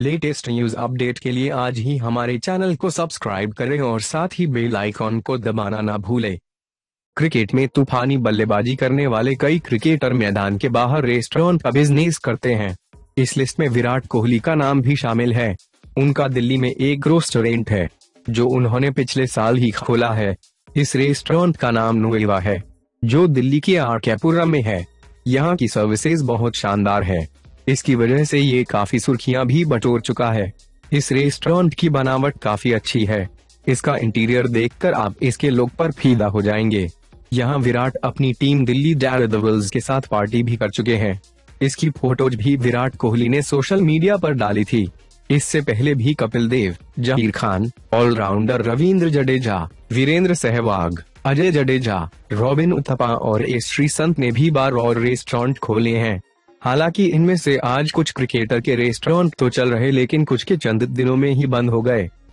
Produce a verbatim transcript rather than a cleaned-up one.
Latest news update के लिए आज ही हमारे चैनल को सब्सक्राइब करें और साथ ही बेल आइकॉन को दबाना ना भूलें। क्रिकेट में तूफानी बल्लेबाजी करने वाले कई क्रिकेटर मैदान के बाहर रेस्टोरेंट का बिजनेस करते हैं। इस लिस्ट में विराट कोहली का नाम भी शामिल है। उनका दिल्ली में एक रेस्टोरेंट है जो उन्होंने पिछले साल ही खोला है। इस रेस्टोरेंट का नाम नुएवा है, जो दिल्ली के आर के पुरम में है। यहाँ की सर्विसेज बहुत शानदार है। इसकी वजह से ये काफी सुर्खियां भी बटोर चुका है। इस रेस्टोरेंट की बनावट काफी अच्छी है। इसका इंटीरियर देखकर आप इसके लुक पर फीदा हो जाएंगे। यहाँ विराट अपनी टीम दिल्ली डेयरडेविल्स के साथ पार्टी भी कर चुके हैं। इसकी फोटोज भी विराट कोहली ने सोशल मीडिया पर डाली थी। इससे पहले भी कपिल देव, जहीर खान, ऑलराउंडर रविंद्र जडेजा, वीरेंद्र सहवाग, अजय जडेजा, रॉबिन उथप्पा और एस श्रीसंत ने भी बार और रेस्टोरेंट खोले हैं। हालांकि इनमें से आज कुछ क्रिकेटर के रेस्टोरेंट तो चल रहे, लेकिन कुछ के चंद दिनों में ही बंद हो गए।